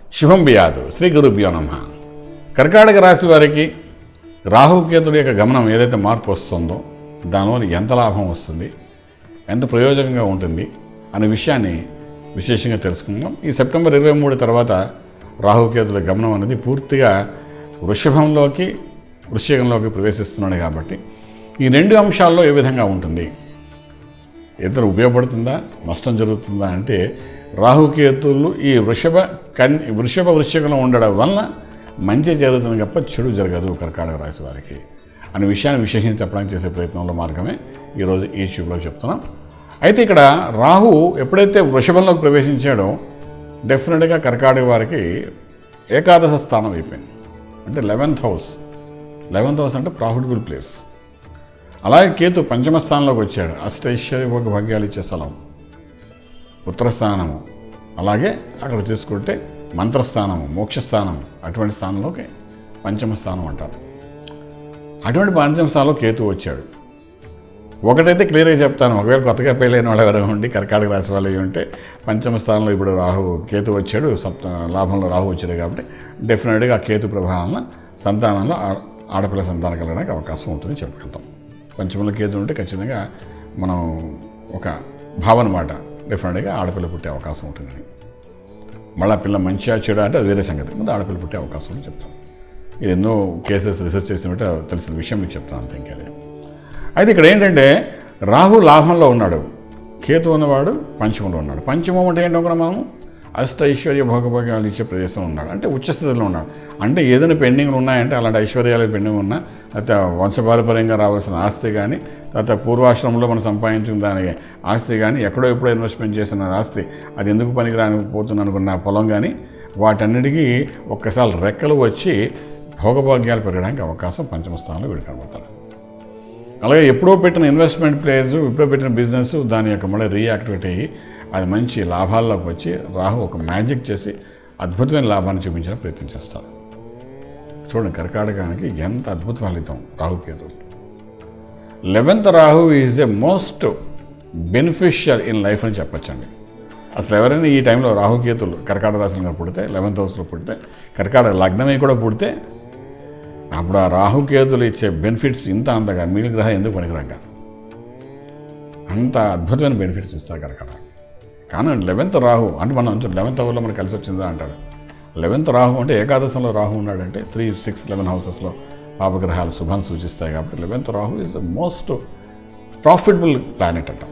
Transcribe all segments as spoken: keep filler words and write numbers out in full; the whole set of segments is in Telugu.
శుభం బియాదు శ్రీ గురుభ్యో నమః. కర్కాటక రాశి వారికి రాహుకేతుడి యొక్క గమనం ఏదైతే మార్పు వస్తుందో దానివల్ల ఎంత లాభం వస్తుంది, ఎంత ప్రయోజనంగా ఉంటుంది అనే విషయాన్ని విశేషంగా తెలుసుకుందాం. ఈ సెప్టెంబర్ ఇరవై మూడు తర్వాత రాహుకేతుల గమనం అనేది పూర్తిగా వృషభంలోకి వృశ్చికంలోకి ప్రవేశిస్తున్నాడు కాబట్టి ఈ రెండు అంశాల్లో ఏ విధంగా ఉంటుంది, ఇద్దరు ఉపయోగపడుతుందా, నష్టం జరుగుతుందా అంటే రాహుకేతులు ఈ వృషభ కన్ వృషభ వృశ్చికంలో ఉండడం వలన మంచి జరుగుతుంది తప్ప చెడు జరగదు కర్కాటక రాశి వారికి అనే విషయాన్ని విశేషించి చెప్పడానికి చేసే ప్రయత్నంలో మార్గమే ఈరోజు ఈ ట్యూబ్లో చెప్తున్నాం. అయితే ఇక్కడ రాహు ఎప్పుడైతే వృషభంలోకి ప్రవేశించాడో డెఫినెట్గా కర్కాటక వారికి ఏకాదశ స్థానం అయిపోయింది. అంటే లెవెన్త్ హౌస్ లెవెన్త్ హౌస్ అంటే ప్రాఫిటబుల్ ప్లేస్. అలాగే కేతు పంచమ స్థానంలోకి వచ్చాడు, అష్టైశ్వర్య భాగ్యాలు ఇచ్చే స్థలం, పుత్రస్థానము. అలాగే అక్కడ తీసుకుంటే మంత్రస్థానము, మోక్షస్థానము, అటువంటి స్థానంలోకి పంచమ స్థానం అంటారు. అటువంటి పంచమ స్థానంలో కేతు వచ్చాడు. ఒకటైతే క్లియర్గా చెప్తాను, ఒకవేళ కొత్తగా పెళ్ళైన వాళ్ళు ఎవరైనా ఉండి కర్కాటక రాశి వాళ్ళు ఉంటే పంచమ స్థానంలో ఇప్పుడు రాహు కేతు వచ్చాడు, సప్త లాభంలో రాహు వచ్చాడు కాబట్టి డెఫినెట్గా ఆ కేతు ప్రభావం సంతానంలో ఆడపిల్ల సంతానం కలగడానికి అవకాశం ఉంటుందని చెప్పగలుగుతాం. పంచమంలో కేతు ఉంటే ఖచ్చితంగా మనం ఒక భావన మాట డెఫినెట్గా ఆడపిల్ల పుట్టే అవకాశం ఉంటుంది. మళ్ళీ పిల్ల మంచిగా చెడు అంటే అది వేరే సంగతి, ముందు ఆడపిల్ల పుట్టే అవకాశం అని చెప్తాం. ఇది ఎన్నో కేసెస్ రీసెర్చ్ చేసినట్టు తెలిసిన విషయం మీకు చెప్తాను అంతే. ఇంకా అయితే ఇక్కడ ఏంటంటే రాహు లాభంలో ఉన్నాడు, కేతు ఉన్నవాడు పంచమంలో ఉన్నాడు. పంచమం అంటే ఏంటో మనము అష్ట ఐశ్వర్య భోగభోగాలు ఇచ్చే ప్రదేశంలో ఉన్నాడు, అంటే ఉచ్చస్థితిలో ఉన్నాడు. అంటే ఏదైనా పెండింగ్లు ఉన్నాయంటే అలాంటి ఐశ్వర్యాలు పెండింగ్ ఉన్నా, లేకపోతే వంశపారపర్యంగా రావాల్సిన ఆస్తి కానీ, తర్వాత పూర్వాశ్రమంలో మనం సంపాదించిన దాని ఆస్తి కానీ, ఎక్కడో ఎప్పుడో ఇన్వెస్ట్మెంట్ చేసిన ఆస్తి అది ఎందుకు పనికిరాని పోతుంది అనుకున్న పొలం కానీ, వాటన్నిటికీ ఒక్కసారి రెక్కలు వచ్చి భోగభాగ్యాలు పెరగడానికి అవకాశం పంచమ స్థానంలో వీడు కనబడతాడు. అలాగే ఎప్పుడో పెట్టిన ఇన్వెస్ట్మెంట్ ప్లేస్, ఎప్పుడో పెట్టిన బిజినెస్ దాని యొక్క మళ్ళీ రీయాక్టివేట్ అయ్యి అది మంచి లాభాల్లోకి వచ్చి రాహు ఒక మ్యాజిక్ చేసి అద్భుతమైన లాభాన్ని చూపించిన ప్రయత్నం చేస్తాడు. చూడండి కర్కాటకానికి ఎంత అద్భుత ఫలితం Rahu Ketu. Eleventh Rahu is a most beneficial in life అని చెప్పచ్చండి. అసలు ఎవరైనా ఈ టైంలో రాహుకేతులు కర్కాటక రాశిలో పుడితే, లెవెన్త్ హౌస్లో పుడితే, కర్కాటక లగ్నమే కూడా పుడితే అప్పుడు ఆ రాహుకేతులు ఇచ్చే బెనిఫిట్స్ ఇంత అంతగా మిగిలిన గ్రహం ఎందుకు పనికిరాక అంత అద్భుతమైన బెనిఫిట్స్ ఇస్తారు కర్కాటక. కానీ లెవెన్త్ రాహు అంటే మనం లెవెన్త్ హౌస్లో మనకు కలిసి వచ్చిందా అంటాడు. లెవెన్త్ రాహు అంటే ఏకాదశంలో రాహు ఉన్నాడంటే త్రీ సిక్స్ లెవెన్ హౌసెస్లో పాపగ్రహాలు శుభాన్ని సూచిస్తాయి కాబట్టి eleventh Rahu is the most profitable planet అంటాం.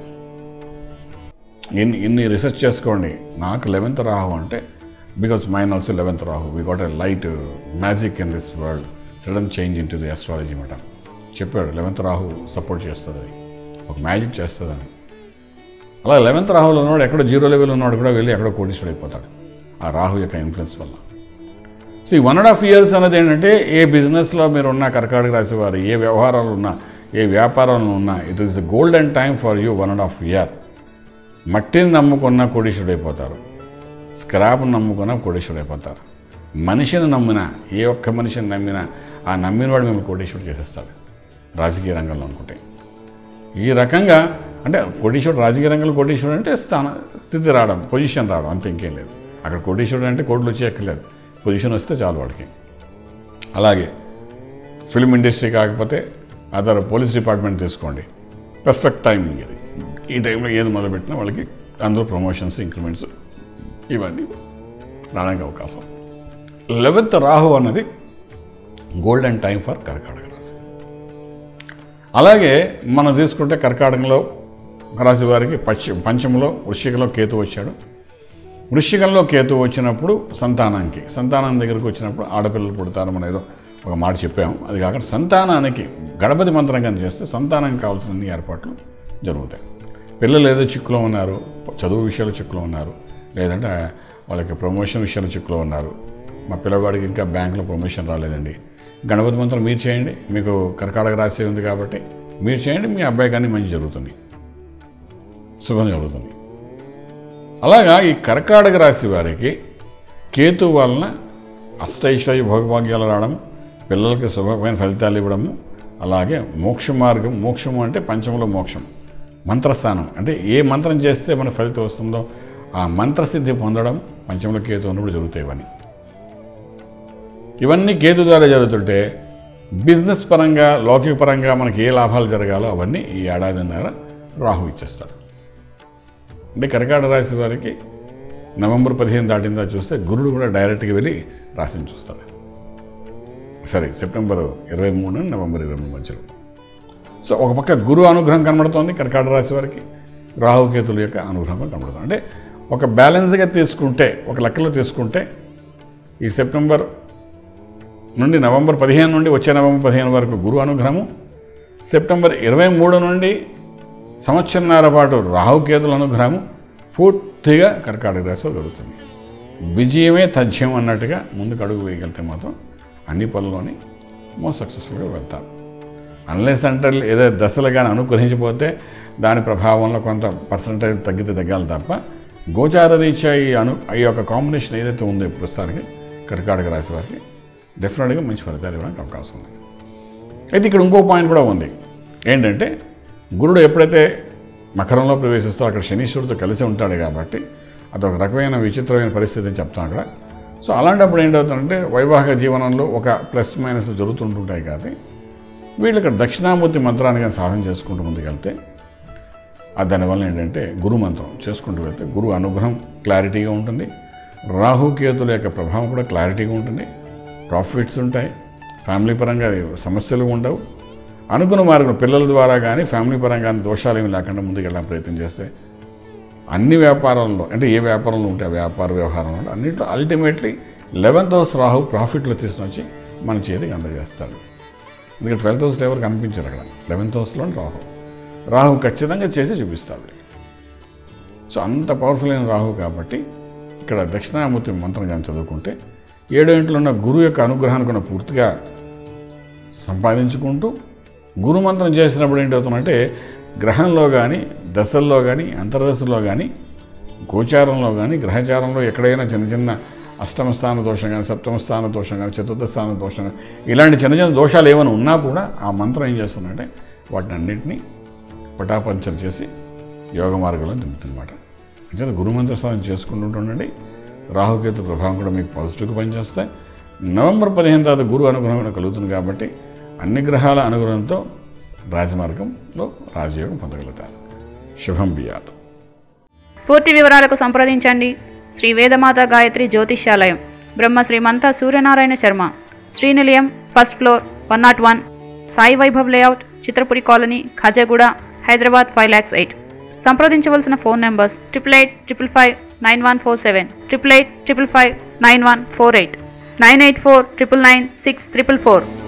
ఇన్ని ఇన్ని రీసెర్చ్ చేసుకోండి. నాకు లెవెన్త్ రాహు అంటే because mine also eleventh Rahu we got a light magic in this world, sudden change into the astrology మాట చెప్పాడు. లెవెన్త్ రాహు సపోర్ట్ చేస్తుంది, ఒక మ్యాజిక్ చేస్తుందని. అలా లెవెన్త్ రాహులో ఉన్నాడు, ఎక్కడో జీరో లెవెల్ ఉన్నాడు కూడా వెళ్ళి ఎక్కడో కోటీశ్వరుడు అయిపోతాడు ఆ రాహు యొక్క ఇన్ఫ్లుయెన్స్ వల్ల. సో ఈ వన్ అండ్ హాఫ్ ఇయర్స్ అనేది ఏంటంటే ఏ బిజినెస్లో మీరు ఉన్న కర్కాటక రాశి వారు, ఏ వ్యవహారాలు ఉన్నా, ఏ వ్యాపారాలు ఉన్నా, it is golden time for you. One and half year మట్టిని నమ్ముకున్న కోటీశ్వరుడు అయిపోతారు, స్క్రాప్ని నమ్ముకున్న కోటీశ్వరుడు అయిపోతారు. మనిషిని నమ్మినా, ఏ ఒక్క మనిషిని నమ్మినా ఆ నమ్మిన వాడు మిమ్మల్ని కోటీశ్వరుడు చేసేస్తాడు రాజకీయ రంగంలో అనుకుంటే. ఈ రకంగా అంటే కోటీశ్వరుడు రాజకీయ రంగంలో కోటీశ్వరుడు అంటే స్థాన స్థితి రావడం, పొజిషన్ రావడం అంతే, ఇంకేం లేదు. అక్కడ కోటీశ్వరుడు అంటే కోట్లు వచ్చి ఎక్కలేదు, పొజిషన్ వస్తే చాలు వాడికి. అలాగే ఫిల్మ్ ఇండస్ట్రీ కాకపోతే అదర్ పోలీస్ డిపార్ట్మెంట్ తీసుకోండి, పర్ఫెక్ట్ టైమింగ్ ఇది. ఈ టైంలో ఏది మొదలుపెట్టినా వాళ్ళకి అందరూ ప్రమోషన్స్, ఇంక్రిమెంట్స్ ఇవన్నీ రావడానికి అవకాశం. లెవెన్త్ రాహు అన్నది గోల్డెన్ టైం ఫర్ కర్కాటక రాశి. అలాగే మనం తీసుకుంటే కర్కాటకంలో రాశి వారికి పశ్చి పంచమంలో వృశ్చికంలో కేతు వచ్చాడు. వృశ్చికంలో కేతు వచ్చినప్పుడు సంతానానికి సంతానం దగ్గరికి వచ్చినప్పుడు ఆడపిల్లలు పుడతారు మనం ఏదో ఒక మాట చెప్పాము. అది కాకుండా సంతానానికి గణపతి మంత్రం కానీ చేస్తే సంతానానికి కావాల్సిన అన్ని ఏర్పాట్లు జరుగుతాయి. పిల్లలు ఏదో చిక్కులో ఉన్నారు, చదువు విషయాలు చిక్కులో ఉన్నారు, లేదంటే వాళ్ళకి ప్రమోషన్ విషయాలు చిక్కులో ఉన్నారు, మా పిల్లవాడికి ఇంకా బ్యాంకులో ప్రమోషన్ రాలేదండి, గణపతి మంత్రం మీరు చేయండి, మీకు కర్కాటక రాశి ఉంది కాబట్టి మీరు చేయండి, మీ అబ్బాయి కానీ మంచి జరుగుతుంది, శుభం జరుగుతుంది. అలాగా ఈ కర్కాటక రాశి వారికి కేతు వలన అష్టైశ్వర్య భోగభాగ్యాలు రావడం, పిల్లలకి శుభమైన ఫలితాలు ఇవ్వడము, అలాగే మోక్ష మార్గం. మోక్షము అంటే పంచములో మోక్షం, మంత్రస్థానం అంటే ఏ మంత్రం చేస్తే మన ఫలితం వస్తుందో ఆ మంత్రసిద్ధి పొందడం పంచముల కేతు ఉన్నప్పుడు జరుగుతాయి ఇవన్నీ. ఇవన్నీ కేతు ద్వారా జరుగుతుంటే బిజినెస్ పరంగా లౌకిక పరంగా మనకి ఏ లాభాలు జరగాలో అవన్నీ ఈ ఏడాదిన్నర రాహు ఇచ్చేస్తారు. అంటే కర్కాటక రాశి వారికి నవంబర్ పదిహేను దాటిందా చూస్తే గురుడు కూడా డైరెక్ట్గా వెళ్ళి రాశిని చూస్తాడు. సరే, సెప్టెంబర్ ఇరవై మూడు నుండి నవంబర్ ఇరవై మూడు మధ్యలో. సో ఒక పక్క గురు అనుగ్రహం కనబడుతోంది కర్కాటక రాశి వారికి, రాహుకేతుల యొక్క అనుగ్రహం కనబడుతుంది. అంటే ఒక బ్యాలెన్స్గా తీసుకుంటే, ఒక లెక్కలో తీసుకుంటే ఈ సెప్టెంబర్ నుండి నవంబర్ పదిహేను నుండి వచ్చే నవంబర్ పదిహేను వరకు గురు అనుగ్రహము, సెప్టెంబర్ ఇరవై మూడు నుండి సంవత్సరన్నర పాటు రాహుకేతుల అనుగ్రహము పూర్తిగా కర్కాటక రాశిలో జరుగుతుంది. విజయమే తథ్యం అన్నట్టుగా ముందుకు అడుగు వేయగలిగితే మాత్రం అన్ని పనుల్లోని మోస్ట్ సక్సెస్ఫుల్గా వెళ్తారు. అన్లెస్ అంటే ఏదో దశలు కానీ అనుగ్రహించిపోతే దాని ప్రభావంలో కొంత పర్సంటేజ్ తగ్గితే తగ్గాలి తప్ప గోచార రీత్యా ఈ అను ఈ యొక్క కాంబినేషన్ ఏదైతే ఉందో ప్రస్తుతానికి కర్కాటక రాశి వారికి డెఫినెట్గా మంచి ఫలితాలు ఇవ్వడానికి అవకాశం ఉంది. అయితే ఇక్కడ ఇంకో పాయింట్ కూడా ఉంది. ఏంటంటే గురుడు ఎప్పుడైతే మకరంలో ప్రవేశిస్తూ అక్కడ శనీశ్వరుడితో కలిసి ఉంటాడు కాబట్టి అదొక రకమైన విచిత్రమైన పరిస్థితి అని చెప్తాం అక్కడ. సో అలాంటప్పుడు ఏంటవుతుందంటే వైవాహిక జీవనంలో ఒక ప్లస్ మైనస్ జరుగుతుంటుంటాయి. కాబట్టి వీళ్ళు ఇక్కడ దక్షిణామూర్తి మంత్రాన్ని కానీ సాధన చేసుకుంటూ ముందుకెళ్తే అది దానివల్ల ఏంటంటే గురు మంత్రం చేసుకుంటూ వెళ్తే గురు అనుగ్రహం క్లారిటీగా ఉంటుంది, రాహుకేతుల యొక్క ప్రభావం కూడా క్లారిటీగా ఉంటుంది, ప్రాఫిట్స్ ఉంటాయి, ఫ్యామిలీ పరంగా సమస్యలు ఉండవు, అనుకున్న మార్గం పిల్లల ద్వారా కానీ ఫ్యామిలీ పరంగా కానీ దోషాలు ఏమి లేకుండా ముందుకెళ్ళడానికి ప్రయత్నం చేస్తే అన్ని వ్యాపారాల్లో, అంటే ఏ వ్యాపారంలో ఉంటే ఆ వ్యాపార వ్యవహారంలో అన్నింటిలో అల్టిమేట్లీ లెవెన్త్ హౌస్ రాహు ప్రాఫిట్లో తీసుకుని వచ్చి మన చేతికి అందజేస్తాడు. ఎందుకంటే ట్వెల్త్ హౌస్లో ఎవరు కనిపించారు, అక్కడ లెవెన్త్ హౌస్లో రాహు రాహు ఖచ్చితంగా చేసి చూపిస్తాడు. సో అంత పవర్ఫుల్ అయిన రాహు కాబట్టి ఇక్కడ దక్షిణామూర్తి మంత్రం కానీ చదువుకుంటే ఏడో ఇంట్లో ఉన్న గురువు యొక్క అనుగ్రహాన్ని కూడా పూర్తిగా సంపాదించుకుంటూ గురు మంత్రం చేసినప్పుడు ఏంటవుతుందంటే గ్రహంలో కానీ దశల్లో కానీ అంతర్దశల్లో కానీ గోచారంలో కానీ గ్రహచారంలో ఎక్కడైనా చిన్న చిన్న అష్టమ స్థాన దోషం కానీ సప్తమ స్థాన దోషం కానీ చతుర్థ స్థాన దోషం కానీ ఇలాంటి చిన్న చిన్న దోషాలు ఏమైనా ఉన్నా కూడా ఆ మంత్రం ఏం చేస్తుందంటే వాటిని అన్నింటినీ పటాపంచం చేసి యోగ మార్గంలో దింపుతుందన్నమాట. అంటే గురుమంత్ర సాధన చేసుకుంటుండండి. రాహుకేతు ప్రభావం కూడా మీకు పాజిటివ్గా పనిచేస్తాయి. నవంబర్ పదిహేను తర్వాత గురు అనుగ్రహం కలుగుతుంది కాబట్టి అన్ని గ్రహాల అనుగ్రహంతో రాజమార్గంలో రాజయోగం పొందగలుగుతారు. శుభం బియాత్. పూర్తి వివరాలకు సంప్రదించండి Shri Vedamata Gayatri Jyotishyalayam, Brahma Srimantha Suryanarayana Sharma, Srinilayam, first floor, one nought one, Sai Vaibhav layout, Chitrapuri colony, Khajaguda, Hyderabad five lakhs eight. సంప్రదించవలసిన phone numbers triple eight triple five nine one four seven, triple eight triple five nine one four eight, nine eight four triple nine six triple four.